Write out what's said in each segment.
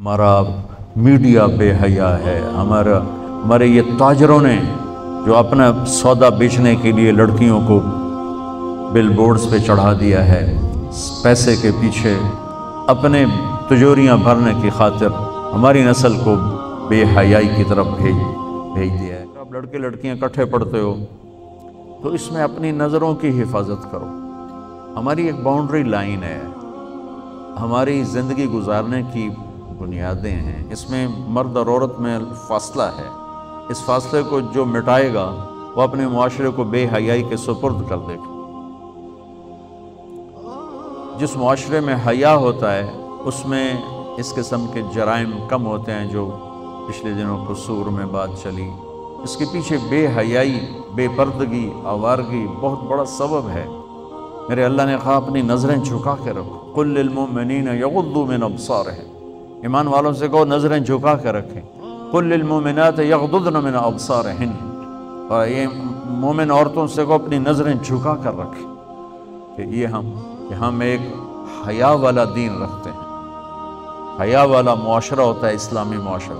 ہمارا میڈیا بے حیا ہے، ہمارے یہ تاجروں نے جو اپنا سودا بیچنے کے لیے لڑکیوں کو بل بورڈز پہ چڑھا دیا ہے، پیسے کے پیچھے اپنے تجوریاں بھرنے کی خاطر ہماری نسل کو بے حیائی کی طرف بھیج دیا ہے۔ آپ لڑکے لڑکیاں اکٹھے پڑھتے ہو تو اس میں اپنی نظروں کی حفاظت کرو۔ ہماری ایک باؤنڈری لائن ہے، ہماری زندگی گزارنے کی بنیادیں ہیں، اس میں مرد اور عورت میں فاصلہ ہے۔ اس فاصلے کو جو مٹائے گا وہ اپنے معاشرے کو بے حیائی کے سپرد کر دے گا۔ جس معاشرے میں حیا ہوتا ہے اس میں اس قسم کے جرائم کم ہوتے ہیں جو پچھلے دنوں قصور میں بات چلی۔ اس کے پیچھے بے حیائی، بے پردگی، آوارگی بہت بڑا سبب ہے۔ میرے اللہ نے کہا اپنی نظریں جھکا کے رکھو، قل للمؤمنین یغضوا من ابصارہم، ایمان والوں سے کہو نظریں جھکا کے رکھیں۔ قل للمؤمنات یغضضن من ابصارہن، اور یہ مومن عورتوں سے کہو اپنی نظریں جھکا کر رکھیں کہ ہم ایک حیا والا دین رکھتے ہیں، حیا والا معاشرہ ہوتا ہے اسلامی معاشرہ۔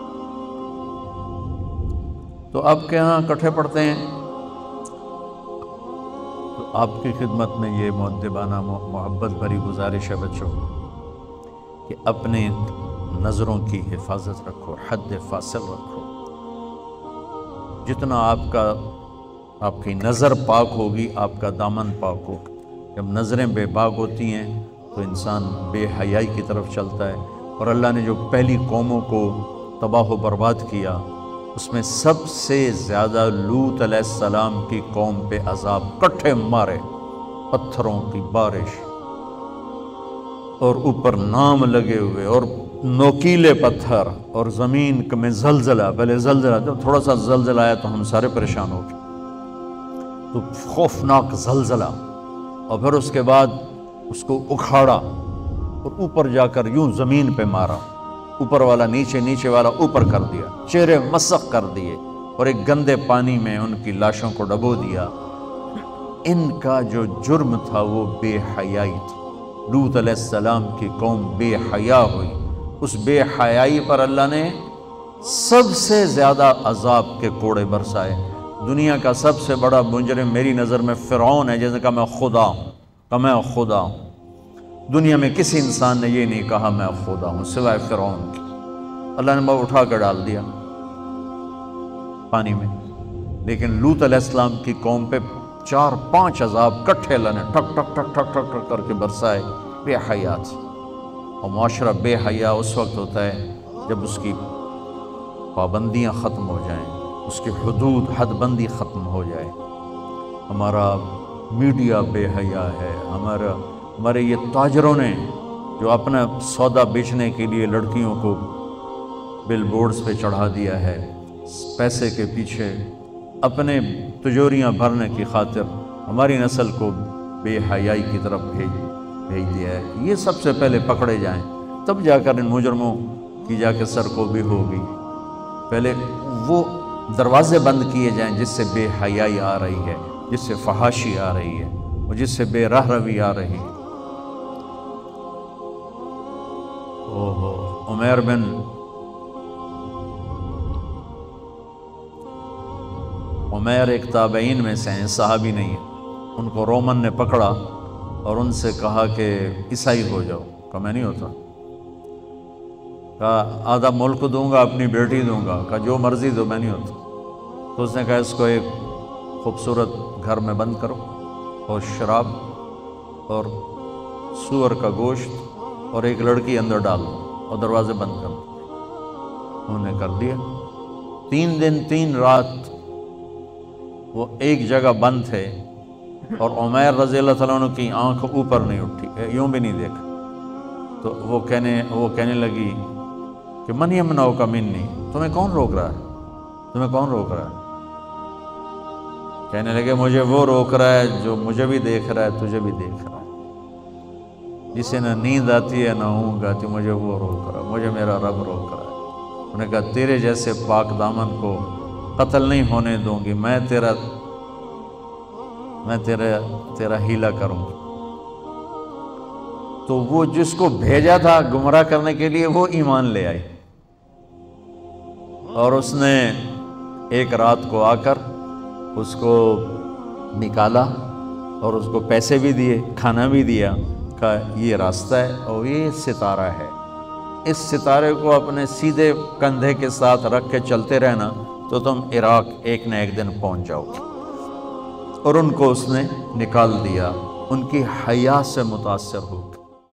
تو آپ کے ہاں اکٹھے پڑھتے ہیں تو آپ کی خدمت میں یہ مؤدبانہ محبت بھری گزارش ہے بچوں کہ اپنے نظروں کی حفاظت رکھو، حد فاصل رکھو۔ جتنا آپ کی نظر پاک ہوگی آپ کا دامن پاک ہوگا۔ جب نظریں بے باک ہوتی ہیں تو انسان بے حیائی کی طرف چلتا ہے، اور اللہ نے جو پہلی قوموں کو تباہ و برباد کیا اس میں سب سے زیادہ لوط علیہ السلام کی قوم پہ عذاب کٹھے مارے، پتھروں کی بارش اور اوپر نام لگے ہوئے اور نوکیلے پتھر اور زمین میں زلزلہ۔ پہلے زلزلہ، جب تھوڑا سا زلزلہ آیا تو ہم سارے پریشان ہو گئے، تو خوفناک زلزلہ، اور پھر اس کے بعد اس کو اکھاڑا اور اوپر جا کر یوں زمین پہ مارا، اوپر والا نیچے، نیچے والا اوپر کر دیا، چہرے مسخ کر دیے اور ایک گندے پانی میں ان کی لاشوں کو ڈبو دیا۔ ان کا جو جرم تھا وہ بے حیائی تھا۔ لوط علیہ السلام کی قوم بے حیا ہوئی، اس بے حیائی پر اللہ نے سب سے زیادہ عذاب کے کوڑے برسائے۔ دنیا کا سب سے بڑا مجرم میری نظر میں فرعون ہے، جس نے کہا میں خدا ہوں، میں خدا ہوں۔ دنیا میں کسی انسان نے یہ نہیں کہا میں خدا ہوں سوائے فرعون کی۔ اللہ نے وہ اٹھا کر ڈال دیا پانی میں، لیکن لوط علیہ السلام کی قوم پہ 4-5 عذاب کٹھے اللہ نے ٹھک ٹھک ٹھک ٹھک ٹھک ٹھک کر کے برسائے۔ بے حیا تھی، اور معاشرہ بے حیا اس وقت ہوتا ہے جب اس کی پابندیاں ختم ہو جائیں، اس کی حدود حد بندی ختم ہو جائے۔ ہمارا میڈیا بے حیا ہے، ہمارے یہ تاجروں نے جو اپنا سودا بیچنے کے لیے لڑکیوں کو بل بورڈز پہ چڑھا دیا ہے، پیسے کے پیچھے اپنے تجوریاں بھرنے کی خاطر ہماری نسل کو بے حیائی کی طرف بھیج دیا ہے۔ یہ سب سے پہلے پکڑے جائیں، تب جا کر ان مجرموں کی جا کے سرکوبی ہوگی۔ پہلے وہ دروازے بند کیے جائیں جس سے بے حیائی آ رہی ہے، جس سے فحاشی آ رہی ہے اور جس سے بے راہ روی آ رہی ہے۔ عمیر بن عمیر ایک تابعین میں سے ہیں، صحابی نہیں ہے۔ ان کو رومن نے پکڑا اور ان سے کہا کہ عیسائی ہو جاؤ، کہا میں نہیں ہوتا۔ کہا آدھا ملک دوں گا، اپنی بیٹی دوں گا، کہا جو مرضی دو، میں نہیں ہوتا۔ تو اس نے کہا اس کو ایک خوبصورت گھر میں بند کرو اور شراب اور سور کا گوشت اور ایک لڑکی اندر ڈال دو اور دروازے بند کر دو۔ انہوں نے کر دیا۔ 3 دن 3 رات وہ ایک جگہ بند تھے، اور عمیر رضی اللہ تعالیٰ عنہ کی آنکھ اوپر نہیں اٹھی، یوں بھی نہیں دیکھا۔ تو وہ کہنے لگی کہ من یمنعک منی، تمہیں کون روک رہا ہے، تمہیں کون روک رہا ہے؟ کہنے لگے مجھے وہ روک رہا ہے جو مجھے بھی دیکھ رہا ہے، تجھے بھی دیکھ رہا ہے، جسے نہ نیند آتی ہے نہ اونگ آتی، مجھے وہ روک رہا ہے، مجھے میرا رب روک رہا ہے۔ انہوں نے کہا تیرے جیسے پاک دامن کو قتل نہیں ہونے دوں گی، میں تیرا ہیلا کروں گی۔ تو وہ جس کو بھیجا تھا گمراہ کرنے کے لیے وہ ایمان لے آئی، اور اس نے ایک رات کو آ کر اس کو نکالا اور اس کو پیسے بھی دیے، کھانا بھی دیا، کہا یہ راستہ ہے اور یہ ستارہ ہے، اس ستارے کو اپنے سیدھے کندھے کے ساتھ رکھ کے چلتے رہنا تو تم عراق ایک نہ ایک دن پہنچ جاؤ گے۔ اور ان کو اس نے نکال دیا، ان کی حیا سے متاثر ہو